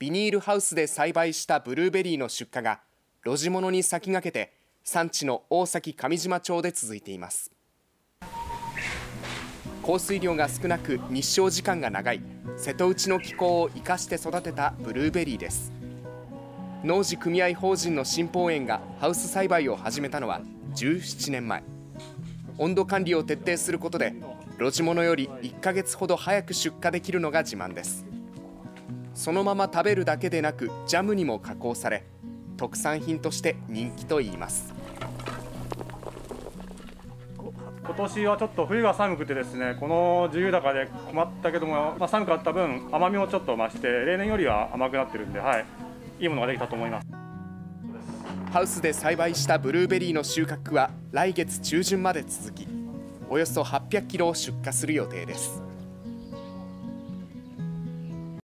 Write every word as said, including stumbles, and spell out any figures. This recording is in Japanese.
ビニールハウスで栽培したブルーベリーの出荷が露地物に先駆けて産地の大崎上島町で続いています。降水量が少なく日照時間が長い瀬戸内の気候を生かして育てたブルーベリーです。農事組合法人の新宝園がハウス栽培を始めたのはじゅうななねんまえ。温度管理を徹底することで露地物よりいっかげつほど早く出荷できるのが自慢です。そのまま食べるだけでなくジャムにも加工され、特産品として人気といいます。 今年はちょっと冬が寒くてですね、この自由高で困ったけども、まあ、寒かった分甘みもちょっと増して例年よりは甘くなってるんで、はい、いいものができたと思います。 ハウスで栽培したブルーベリーの収穫は来月中旬まで続き、およそはっぴゃくキロを出荷する予定です。